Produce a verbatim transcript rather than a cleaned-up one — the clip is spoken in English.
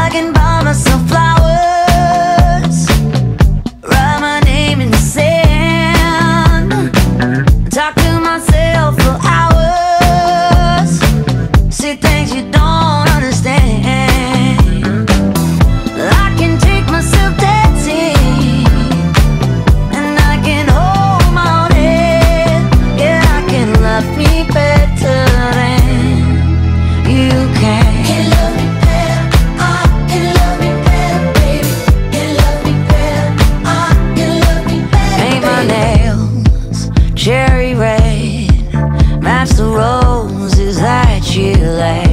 I can buy myself flowers, write my name in the sand, talk to myself for hours, see things you don't understand. I can take myself dancing, and I can hold my own head. Yeah, I can love me better than you can. Can love me better, I can love me better, baby. Can love me better, I can love me better. Paint my nails cherry red, match the roses that you lay.